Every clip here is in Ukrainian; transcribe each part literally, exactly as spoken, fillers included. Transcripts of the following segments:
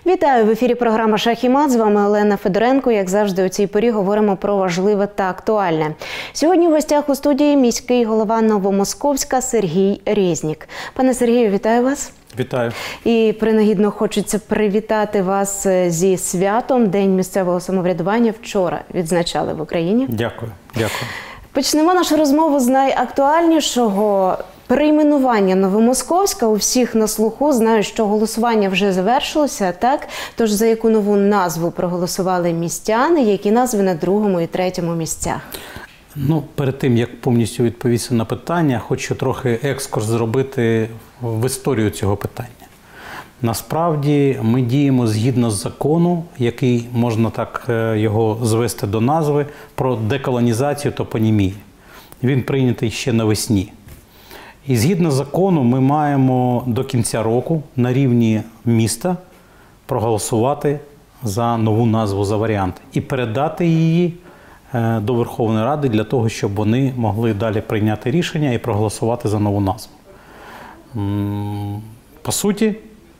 Вітаю! В ефірі програма «Шах і мат». З вами Олена Федоренко. Як завжди, у цій порі говоримо про важливе та актуальне. Сьогодні в гостях у студії міський голова Новомосковська Сергій Резнік. Пане Сергію, вітаю вас. Вітаю. І принагідно хочеться привітати вас зі святом. День місцевого самоврядування вчора відзначали в Україні. Дякую. Дякую. Почнемо нашу розмову з найактуальнішого – перейменування Новомосковська. У всіх на слуху. Знаю, що голосування вже завершилося, так? Тож за яку нову назву проголосували містяни, які назви на другому і третьому місцях? Ну, перед тим, як повністю відповісти на питання, хочу трохи екскурс зробити в історію цього питання. Насправді, ми діємо згідно з закону, який, можна так його звести до назви, про деколонізацію топонімії. Він прийнятий ще навесні. І згідно закону ми маємо до кінця року на рівні міста проголосувати за нову назву, за варіант. І передати її до Верховної Ради для того, щоб вони могли далі прийняти рішення і проголосувати за нову назву. По суті,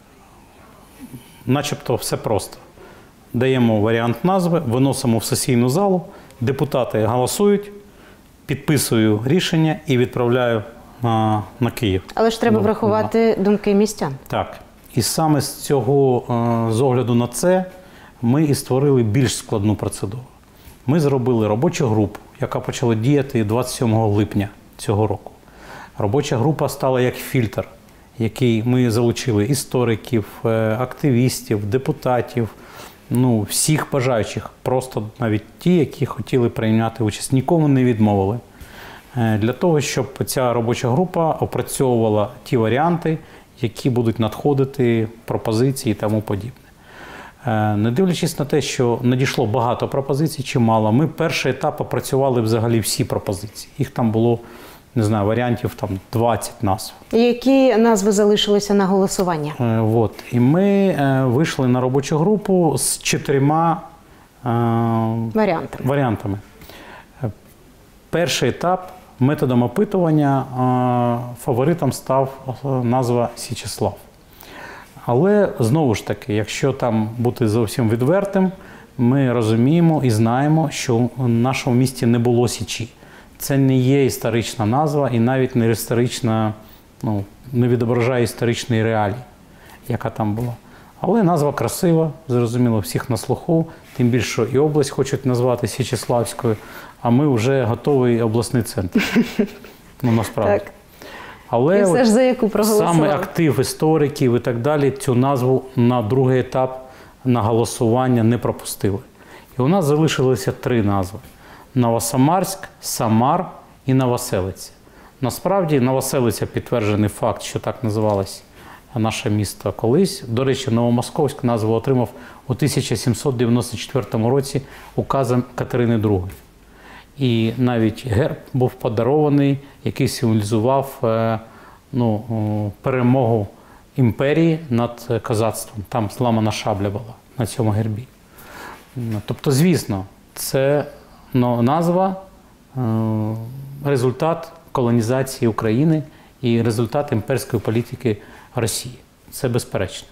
начебто все просто. Даємо варіант назви, виносимо в сесійну залу, депутати голосують, підписую рішення і відправляю на, на Київ. Але ж треба До, врахувати на... думки містян. Так. І саме з цього, з огляду на це, ми і створили більш складну процедуру. Ми зробили робочу групу, яка почала діяти двадцять сьомого липня цього року. Робоча група стала як фільтр, який ми залучили істориків, активістів, депутатів, ну, всіх бажаючих, просто навіть ті, які хотіли прийняти участь. Нікому не відмовили. Для того, щоб ця робоча група опрацьовувала ті варіанти, які будуть надходити, пропозиції і тому подібне. Не дивлячись на те, що надійшло багато пропозицій, чимало, ми перший етап опрацювали взагалі всі пропозиції. Їх там було, не знаю, варіантів там двадцять назв. Які назви залишилися на голосування? От. І ми вийшли на робочу групу з чотирма варіантами. варіантами. Перший етап методом опитування фаворитом став назва Січеслав. Але, знову ж таки, якщо там бути зовсім відвертим, ми розуміємо і знаємо, що в нашому місті не було Січі. Це не є історична назва і навіть не історична, ну, не відображає історичної реалії, яка там була. Але назва красива, зрозуміло, всіх на слуху, тим більше, що і область хочуть назвати Січеславською, а ми вже готовий обласний центр. Ну, насправді. Так. Але і все ж за яку проголосували? Саме актив істориків і так далі цю назву на другий етап на голосування не пропустили. І у нас залишилися три назви – Новосамарськ, Самар і Новоселиця. Насправді, Новоселиця – підтверджений факт, що так називалось наше місто колись. До речі, Новомосковськ назву отримав у тисяча сімсот дев'яносто четвертому році указом Катерини другої. І навіть герб був подарований, який символізував ну, перемогу імперії над козацтвом. Там зламана шабля була на цьому гербі. Тобто, звісно, це ну, назва, результат колонізації України і результат імперської політики Росії. Це безперечно.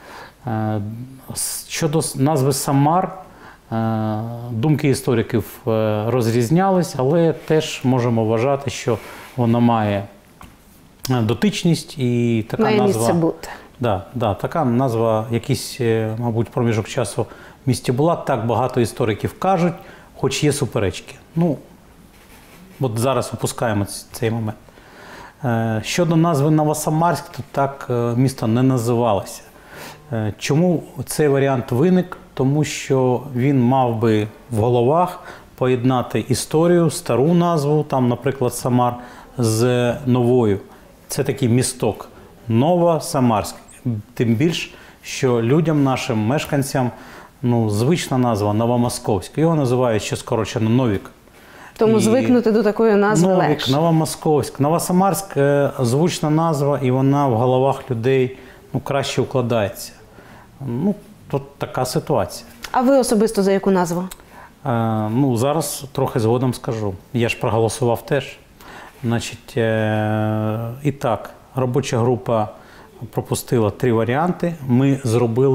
Щодо назви Самар, думки істориків розрізнялись, але теж можемо вважати, що вона має дотичність і така має назва. Місце бути. Да, да, така назва, якийсь, мабуть, проміжок часу в місті була. Так багато істориків кажуть, хоч є суперечки. Ну, от зараз опускаємо цей момент. Щодо назви Новосамарськ, то так місто не називалося. Чому цей варіант виник? Тому що він мав би в головах поєднати історію, стару назву, там, наприклад, Самар, з новою. Це такий місток. Новосамарськ. Тим більш, що людям, нашим мешканцям, ну, звична назва Новомосковськ. Його називають ще скорочено Новік. Тому і звикнути до такої назви Новік, легше. Новомосковськ. Новосамарськ – звучна назва, і вона в головах людей ну, краще укладається. Ну, тут така ситуація. А ви особисто за яку назву? Е, ну, зараз трохи згодом скажу. Я ж проголосував теж. Значить, е, і так, робоча група пропустила три варіанти. Ми зробили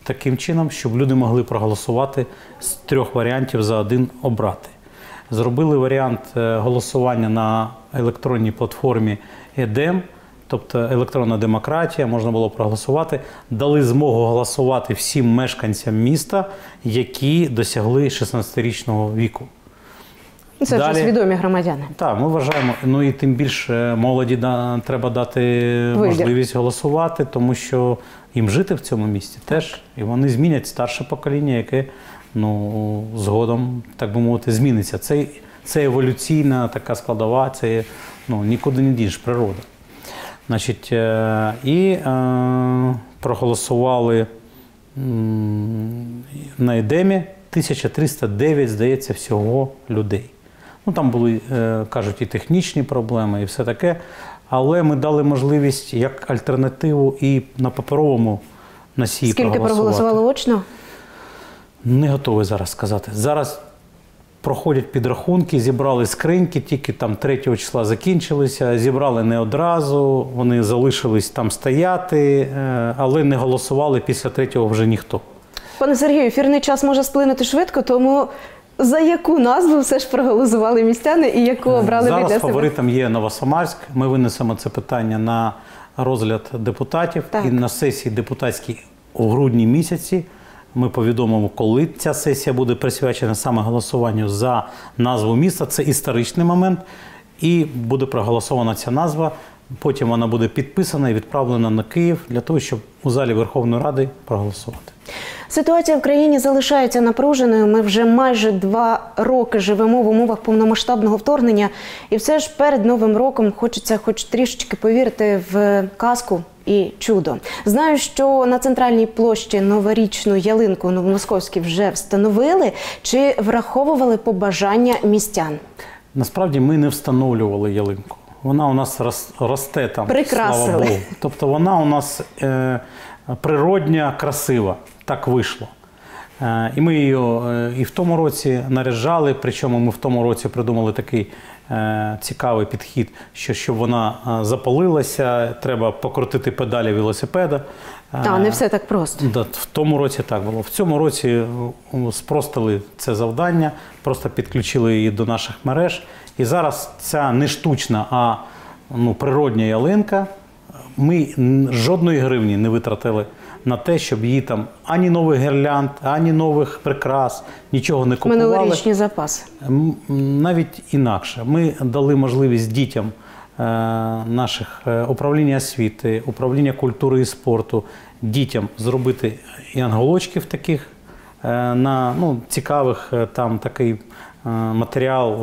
таким чином, щоб люди могли проголосувати з трьох варіантів за один обрати. Зробили варіант голосування на електронній платформі ЕДЕМ, тобто електронна демократія, можна було проголосувати. Дали змогу голосувати всім мешканцям міста, які досягли шістнадцятирічного віку. Це Далі, вже свідомі громадяни. Так, ми вважаємо, ну і тим більше молоді да, треба дати Вибір. можливість голосувати, тому що їм жити в цьому місті теж, і вони змінять старше покоління, яке ну, згодом, так би мовити, зміниться. Це, це еволюційна така складова, це ну, нікуди не дієш, природа. Значить, е, і е, проголосували м, на ЕДЕМі тисяча триста дев'ять, здається, всього людей. Ну, там були, е, кажуть, і технічні проблеми, і все таке. Але ми дали можливість як альтернативу і на паперовому носії Скільки проголосувати. проголосувало очно? Не готовий зараз сказати. Зараз проходять підрахунки, зібрали скриньки, тільки там третього числа закінчилися, зібрали не одразу, вони залишились там стояти, е, але не голосували після третього вже ніхто. Пане Сергію, ефірний час може сплинути швидко, тому за яку назву все ж проголосували містяни і яку обрали ви для Зараз себе? фаворитом є Новосамарськ. Ми винесемо це питання на розгляд депутатів. Так. І на сесії депутатській у грудні місяці ми повідомимо, коли ця сесія буде присвячена саме голосуванню за назву міста. Це історичний момент. І буде проголосована ця назва. Потім вона буде підписана і відправлена на Київ для того, щоб у залі Верховної Ради проголосувати. Ситуація в країні залишається напруженою. Ми вже майже два роки живемо в умовах повномасштабного вторгнення. І все ж перед Новим роком хочеться хоч трішечки повірити в казку і чудо. Знаю, що на центральній площі новорічну ялинку у Новомосковській вже встановили. Чи враховували побажання містян? Насправді ми не встановлювали ялинку. Вона у нас росте там, Прикрасили. слава Богу. Тобто вона у нас е, природня, красива. Так вийшло. Е, і ми її е, і в тому році наряжали, причому ми в тому році придумали такий е, цікавий підхід, що щоб вона е, запалилася, треба покрутити педалі велосипеда. А, не все так просто. Да, в тому році так було. В цьому році спростили це завдання, просто підключили її до наших мереж. І зараз ця не штучна, а ну, природня ялинка, ми жодної гривні не витратили на те, щоб її там ані нових гірлянд, ані нових прикрас, нічого не купували. Минулорічні запаси. Навіть інакше. Ми дали можливість дітям наших управління освіти, управління культури і спорту, дітям зробити янголочків таких, на ну, цікавих, там такий матеріал.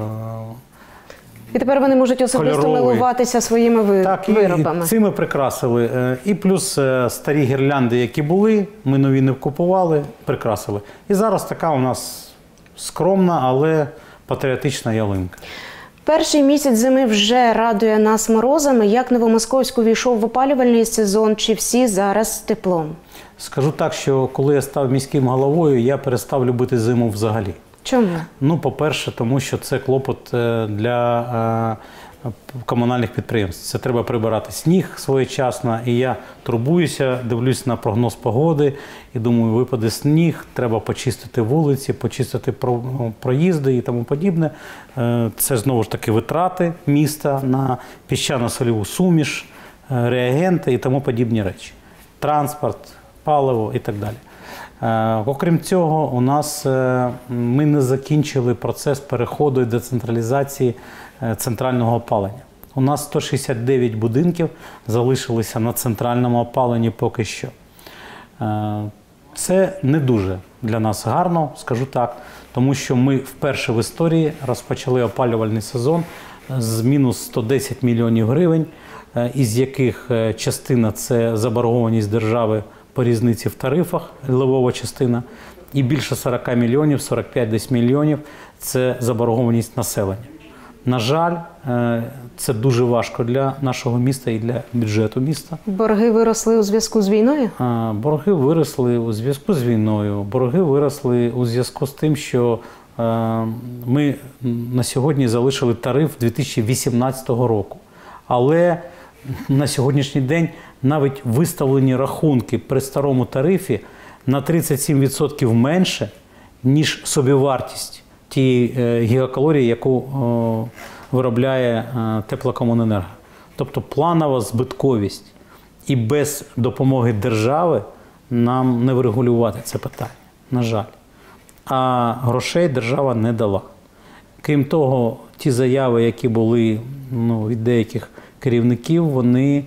І тепер вони можуть особисто кольоровий. милуватися своїми ви... так, виробами. І цими прикрасили. І плюс старі гірлянди, які були, ми нові не купували, прикрасили. І зараз така у нас скромна, але патріотична ялинка. Перший місяць зими вже радує нас морозами. Як Новомосковськ увійшов в опалювальний сезон? Чи всі зараз з теплом? Скажу так, що коли я став міським головою, я перестав любити зиму взагалі. Чому? Ну, по-перше, тому що це клопот для е, комунальних підприємств. Це треба прибирати сніг своєчасно, і я турбуюся, дивлюсь на прогноз погоди і думаю, випаде сніг, треба почистити вулиці, почистити проїзди і тому подібне. Е, це знову ж таки витрати міста на піщано-соліву суміш, е, реагенти і тому подібні речі. Транспорт, паливо і так далі. Е, окрім цього, у нас е, ми не закінчили процес переходу і децентралізації е, центрального опалення. У нас сто шістдесят дев'ять будинків залишилися на центральному опаленні поки що. Е, це не дуже для нас гарно, скажу так, тому що ми вперше в історії розпочали опалювальний сезон з мінус сто десять мільйонів гривень, е, із яких е, частина – це заборгованість держави по різниці в тарифах, левова частина, і більше сорок мільйонів, сорок п'ять десь мільйонів – це заборгованість населення. На жаль, це дуже важко для нашого міста і для бюджету міста. Борги виросли у зв'язку з війною? Борги виросли у зв'язку з війною, борги виросли у зв'язку з тим, що ми на сьогодні залишили тариф дві тисячі вісімнадцятого року. Але на сьогоднішній день навіть виставлені рахунки при старому тарифі на тридцять сім відсотків менше, ніж собівартість тієї е, гігакалорії, яку е, виробляє е, теплокомуненерго. Тобто планова збитковість. І без допомоги держави нам не врегулювати це питання, на жаль. А грошей держава не дала. Крім того, ті заяви, які були ну, від деяких керівників, вони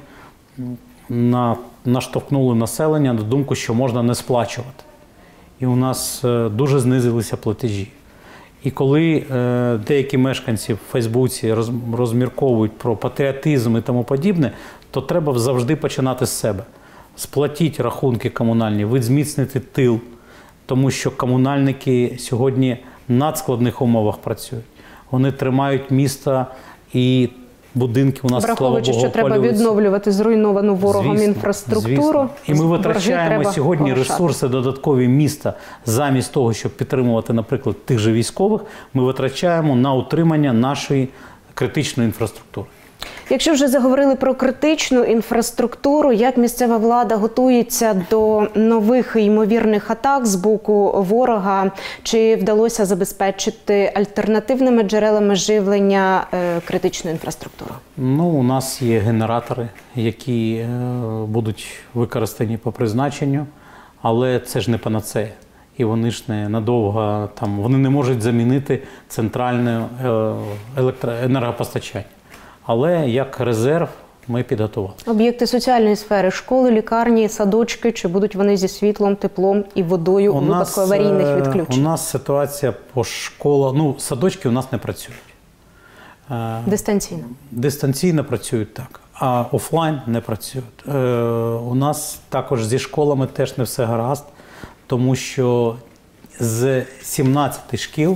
на, наштовхнули населення на думку, що можна не сплачувати. І у нас е, дуже знизилися платежі. І коли е, деякі мешканці в Фейсбуці роз, розмірковують про патріотизм і тому подібне, то треба завжди починати з себе. Сплатіть рахунки комунальні, ви зміцните тил, тому що комунальники сьогодні в надскладних умовах працюють. Вони тримають місто і будинки у нас, слава Враховуючи, Богу, що треба опалюються. відновлювати зруйновану ворогом Звісно, інфраструктуру. звісно. І ми витрачаємо треба сьогодні погашати. ресурси додаткові міста, замість того, щоб підтримувати, наприклад, тих же військових, ми витрачаємо на утримання нашої критичної інфраструктури. Якщо вже заговорили про критичну інфраструктуру, як місцева влада готується до нових ймовірних атак з боку ворога? Чи вдалося забезпечити альтернативними джерелами живлення е, критичну інфраструктуру? Ну, у нас є генератори, які е, будуть використані по призначенню, але це ж не панацея. І вони ж не надовго, там, вони не можуть замінити центральне е, електроенергопостачання. Але як резерв ми підготували. Об'єкти соціальної сфери, школи, лікарні, садочки, чи будуть вони зі світлом, теплом і водою у, у випадку аварійних відключень? У нас ситуація по школах, ну, садочки у нас не працюють. Дистанційно? Дистанційно працюють, так, а офлайн не працюють. У нас також зі школами теж не все гаразд, тому що з сімнадцяти шкіл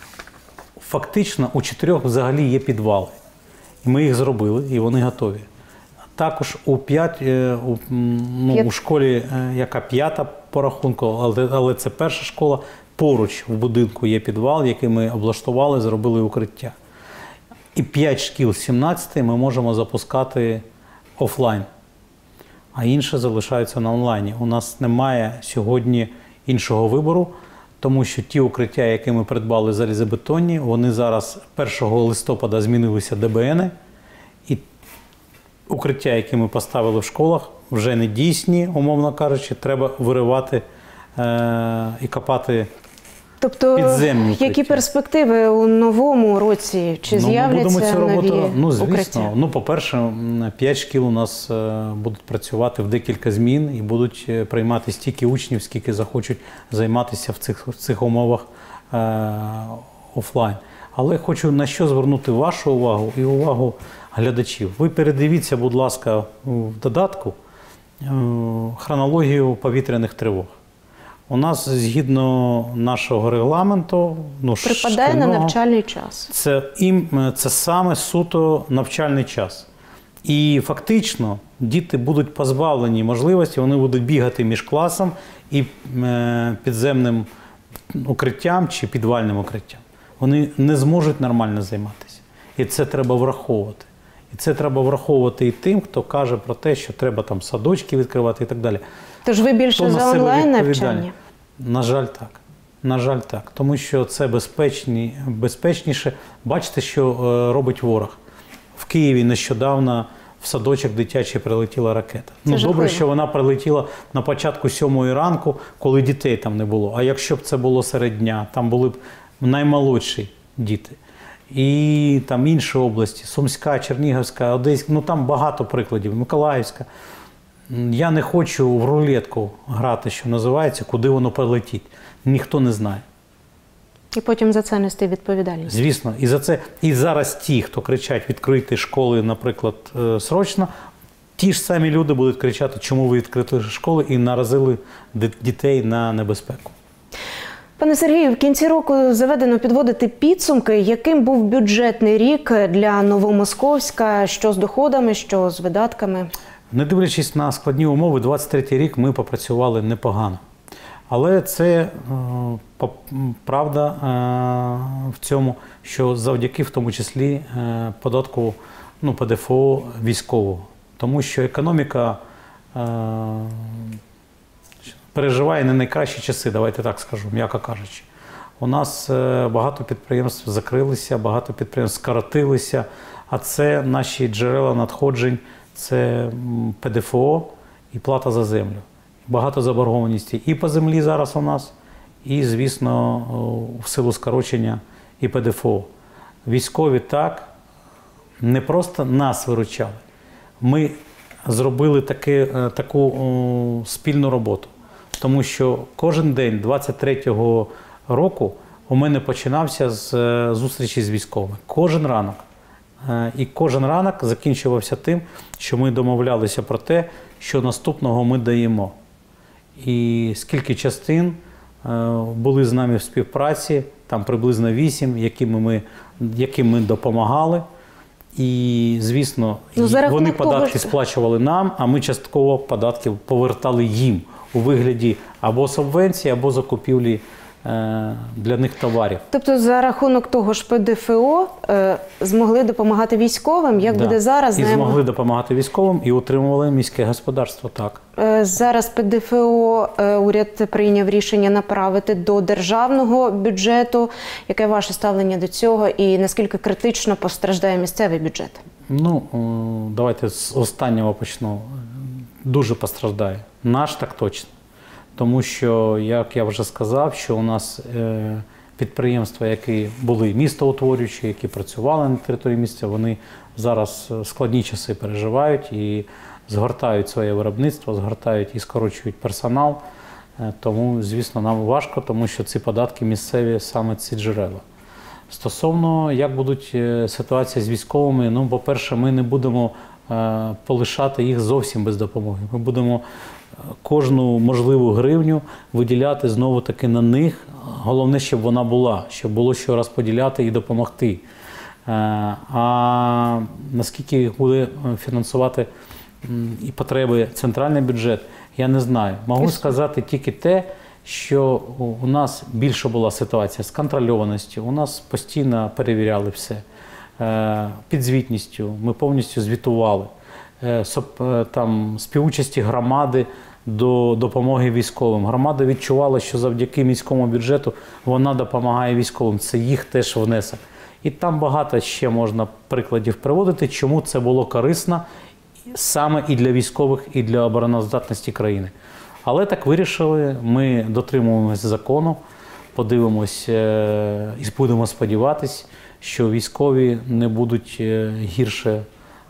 фактично у чотирьох взагалі є підвали. Ми їх зробили, і вони готові. Також у, п'ять, у, ну, у школі, яка п'ята по рахунку, але, але це перша школа, поруч в будинку є підвал, який ми облаштували, зробили укриття. І п'ять шкіл з сімнадцяти ми можемо запускати офлайн, а інші залишаються на онлайні. У нас немає сьогодні іншого вибору, тому що ті укриття, які ми придбали залізобетонні, вони зараз першого листопада змінилися ДБНи, і укриття, які ми поставили в школах, вже не дійсні, умовно кажучи, треба виривати е- і копати тобто, підземні укриття. Які перспективи у новому році? Чи ну, з'являться цю нові роботу, ну, звісно. укриття? Ну, по-перше, п'ять шкіл у нас е, будуть працювати в декілька змін і будуть приймати стільки учнів, скільки захочуть займатися в цих, в цих умовах е, офлайн. Але хочу на що звернути вашу увагу і увагу глядачів. Ви передивіться, будь ласка, в додатку е, хронологію повітряних тривог. У нас, згідно нашого регламенту, ну, припадає шкільного, на навчальний час. Це, їм, це саме суто навчальний час. І фактично діти будуть позбавлені можливості, вони будуть бігати між класом і е, підземним укриттям чи підвальним укриттям. Вони не зможуть нормально займатися. І це треба враховувати. І це треба враховувати і тим, хто каже про те, що треба там садочки відкривати і так далі. Тож ви більше за онлайн навчання? На жаль, так. На жаль, так. Тому що це безпечні, безпечніше. Бачите, що е, робить ворог. В Києві нещодавно в садочок дитячий прилетіла ракета. Ну, добре, що вона прилетіла на початку сьомої ранку, коли дітей там не було. А якщо б це було серед дня, там були б наймолодші діти. І там інші області, Сумська, Чернігівська, Одеська, ну там багато прикладів, Миколаївська. Я не хочу в рулетку грати, що називається, куди воно полетить. Ніхто не знає. І потім за це нести відповідальність. Звісно. І за це, і зараз ті, хто кричать відкрити школи, наприклад, срочно, ті ж самі люди будуть кричати, чому ви відкрили школи і наразили дітей на небезпеку. Пане Сергію, в кінці року заведено підводити підсумки. Яким був бюджетний рік для Новомосковська? Що з доходами, що з видатками? Не дивлячись на складні умови, двадцять третій рік ми попрацювали непогано. Але це е, правда е, в цьому, що завдяки в тому числі е, податку, ну, ПДФО військового. Тому що економіка, е, переживає не найкращі часи, давайте так скажу, м'яко кажучи. У нас багато підприємств закрилися, багато підприємств скоротилися, а це наші джерела надходжень, це Пе Де Фе О і плата за землю. Багато заборгованості і по землі зараз у нас, і, звісно, в силу скорочення і Пе Де Фе О. Військові так не просто нас виручали. Ми зробили таки, таку о, спільну роботу, тому що кожен день двадцять третього року у мене починався з зустрічі з військовими. Кожен ранок. І кожен ранок закінчувався тим, що ми домовлялися про те, що наступного ми даємо. І скільки частин були з нами в співпраці, там приблизно вісім, яким ми, яким ми допомагали. І, звісно, ну, вони податки того, сплачували нам, а ми частково податки повертали їм у вигляді або субвенції, або закупівлі для них товарів. Тобто за рахунок того ж Пе Де Фе О е, змогли допомагати військовим, як да. буде зараз? І знаємо... змогли допомагати військовим і утримували міське господарство, так. Е, зараз Пе Де Фе О е, уряд прийняв рішення направити до державного бюджету. Яке ваше ставлення до цього і наскільки критично постраждає місцевий бюджет? Ну, давайте з останнього почну. Дуже постраждає. Наш так точно. Тому що, як я вже сказав, що у нас е, підприємства, які були містоутворюючі, які працювали на території міста, вони зараз складні часи переживають і згортають своє виробництво, згортають і скорочують персонал. Е, тому, звісно, нам важко, тому що ці податки місцеві саме ці джерела. Стосовно, як будуть ситуації з військовими, ну, по-перше, ми не будемо е, полишати їх зовсім без допомоги. Ми будемо кожну можливу гривню виділяти знову-таки на них. Головне, щоб вона була, щоб було що розподіляти і допомогти. А наскільки їх буде фінансувати і потреби центральний бюджет, я не знаю. Можу сказати тільки те, що у нас більше була ситуація з контрольованістю, у нас постійно перевіряли все. Підзвітністю, ми повністю звітували. Там, співучасті громади до допомоги військовим. Громада відчувала, що завдяки міському бюджету вона допомагає військовим. Це їх теж внесок. І там багато ще можна прикладів приводити, чому це було корисно саме і для військових, і для обороноздатності країни. Але так вирішили, ми дотримуємося закону, подивимось і будемо сподіватися, що військові не будуть гірше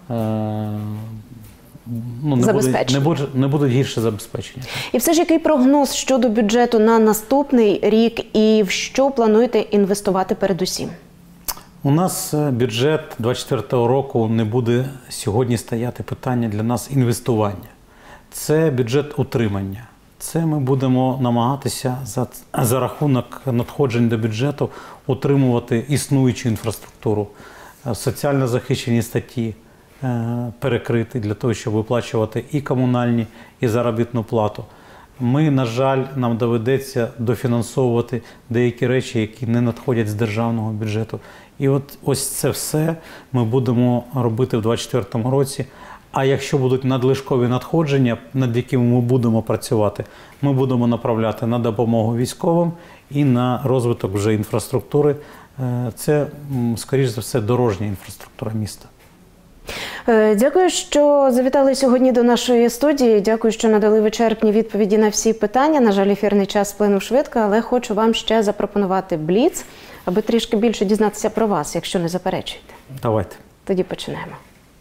Ну, не, будуть, не, будуть, не будуть гірше забезпечення. І все ж який прогноз щодо бюджету на наступний рік і в що плануєте інвестувати передусім? У нас бюджет двадцять четвертого року не буде сьогодні стояти питання для нас інвестування. Це бюджет утримання. Це ми будемо намагатися за, за рахунок надходжень до бюджету утримувати існуючу інфраструктуру, соціально захищені статті, перекрити для того, щоб виплачувати і комунальні, і заробітну плату. Ми, на жаль, нам доведеться дофінансовувати деякі речі, які не надходять з державного бюджету. І от ось це все ми будемо робити в двадцять четвертому році. А якщо будуть надлишкові надходження, над якими ми будемо працювати, ми будемо направляти на допомогу військовим і на розвиток вже інфраструктури. Це, скоріш за все, дорожня інфраструктура міста. Дякую, що завітали сьогодні до нашої студії. Дякую, що надали вичерпні відповіді на всі питання. На жаль, ефірний час сплинув швидко, але хочу вам ще запропонувати бліц, аби трішки більше дізнатися про вас, якщо не заперечуєте. Давайте. Тоді починаємо.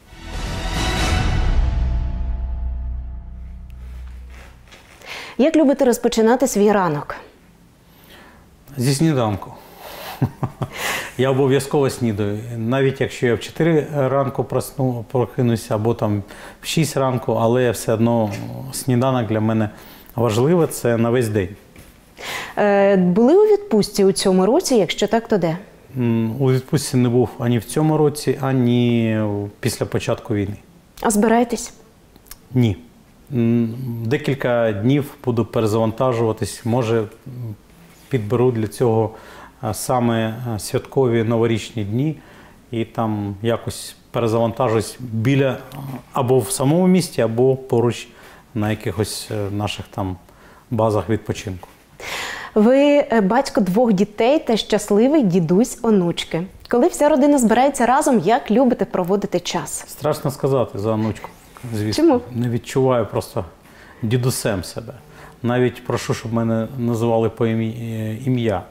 Як любите розпочинати свій ранок? Зі сніданку. Я обов'язково снідаю. Навіть якщо я в чотири ранку просну, прокинуся, або там в шість ранку, але все одно сніданок для мене важливий, це на весь день. Е, були у відпустці у цьому році? Якщо так, то де? У відпустці не був ані в цьому році, ані після початку війни. А збираєтесь? Ні. Декілька днів буду перезавантажуватись. Може, підберу для цього саме святкові новорічні дні і там якось перезавантажусь біля або в самому місті, або поруч на якихось наших там базах відпочинку. Ви батько двох дітей та щасливий дідусь онучки. Коли вся родина збирається разом, як любите проводити час? Страшно сказати за онучку, звісно. Чому? Не відчуваю просто дідусем себе. Навіть прошу, щоб мене називали по ім'я. ім'я.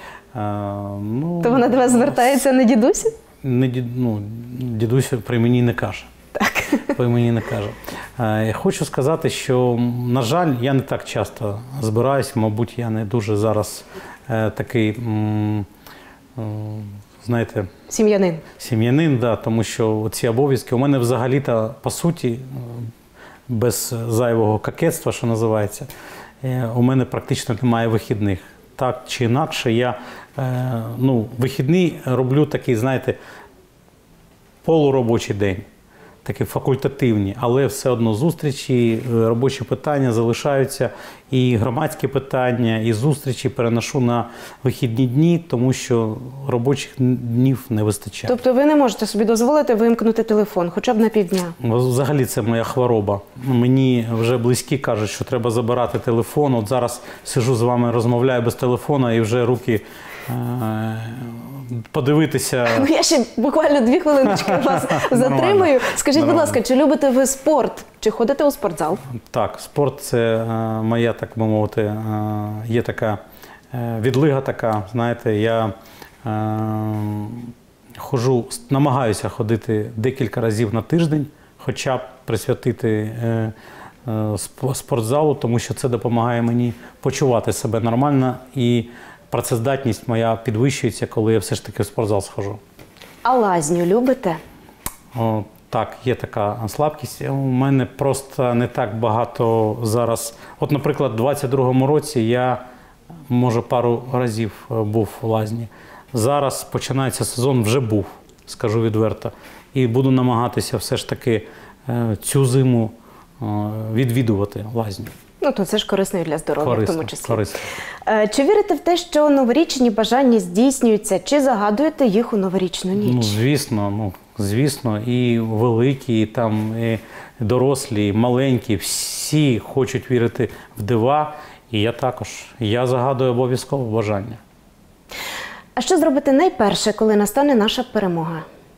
Ну, То вона до вас звертається на дідусі? Не дід, ну, дідусь при мені не каже. Так. При мені не каже. Я хочу сказати, що, на жаль, я не так часто збираюсь, мабуть, я не дуже зараз е, такий, м, е, знаєте, Сім'янин. сім'янин, да, тому що ці обов'язки у мене взагалі-то, по суті, без зайвого кокетства, що називається, е, у мене практично немає вихідних. Так чи інакше, я е, ну, вихідний роблю такий, знаєте, полуробочий день, такі факультативні, але все одно зустрічі, робочі питання залишаються, і громадські питання, і зустрічі переношу на вихідні дні, тому що робочих днів не вистачає. Тобто ви не можете собі дозволити вимкнути телефон, хоча б на півдня? Взагалі це моя хвороба. Мені вже близькі кажуть, що треба забирати телефон. От зараз сижу з вами, розмовляю без телефона і вже руки е- подивитися. Ну, я ще буквально дві хвилиночки вас затримую. Скажіть, будь Нормально. ласка, чи любите ви спорт? Чи ходите у спортзал? Так, спорт – це е, моя, так би мовити, е, є така е, відлига така, знаєте, я е, ходжу, намагаюся ходити декілька разів на тиждень, хоча б присвятити е, е, сп- спортзалу, тому що це допомагає мені почувати себе нормально, і працездатність моя підвищується, коли я все ж таки в спортзал схожу. А лазню любите? О, так, є така слабкість. У мене просто не так багато зараз. От, наприклад, у двадцять другому році я, може, пару разів був в лазні. Зараз починається сезон, вже був, скажу відверто. І буду намагатися все ж таки е, цю зиму е, відвідувати лазню. Ну, то це ж корисно і для здоров'я, в Корисно, тому числі. корисно. Е, Чи вірите в те, що новорічні бажання здійснюються? Чи загадуєте їх у новорічну ніч? Ну, звісно, ну, звісно, і великі, і там і дорослі, і маленькі, всі хочуть вірити в дива, і я також. Я загадую обов'язково бажання. А що зробите найперше, коли настане наша перемога?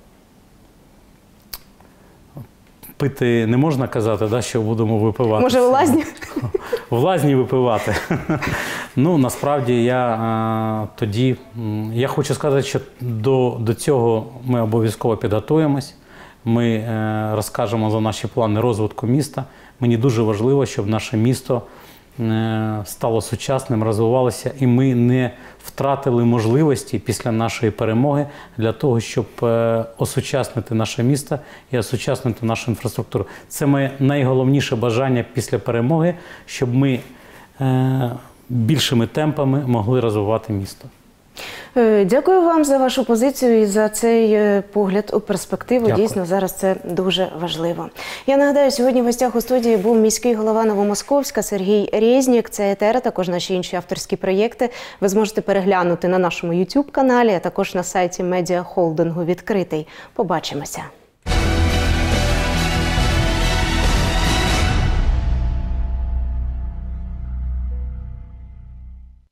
Пити не можна казати, да, що будемо випивати. Може, у лазні? В лазні випивати. Ну, насправді, я а, тоді, м, я хочу сказати, що до, до цього ми обов'язково підготуємось. Ми е, розкажемо за наші плани розвитку міста. Мені дуже важливо, щоб наше місто е, стало сучасним, розвивалося, і ми не втратили можливості після нашої перемоги для того, щоб е, осучаснити наше місто і осучаснити нашу інфраструктуру. Це моє найголовніше бажання після перемоги, щоб ми е, більшими темпами могли розвивати місто. Е, Дякую вам за вашу позицію і за цей е, погляд у перспективу. Дякую. Дійсно, зараз це дуже важливо. Я нагадаю, сьогодні в гостях у студії був міський голова Новомосковська Сергій Резнік. Це етер, також наші інші авторські проєкти. Ви зможете переглянути на нашому ютуб каналі, а також на сайті медіахолдингу «Відкритий». Побачимося.